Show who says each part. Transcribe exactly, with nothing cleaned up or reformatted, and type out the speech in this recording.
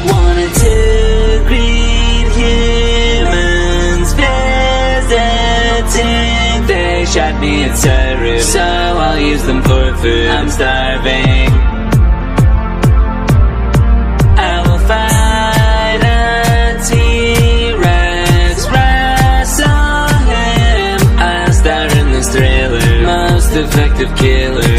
Speaker 1: Wanted to greet humans visiting. They shot me at Saru, so I'll use them for food. I'm starving. I will fight a T-Rex, wrestle him. I'll star in this thriller, most effective killer.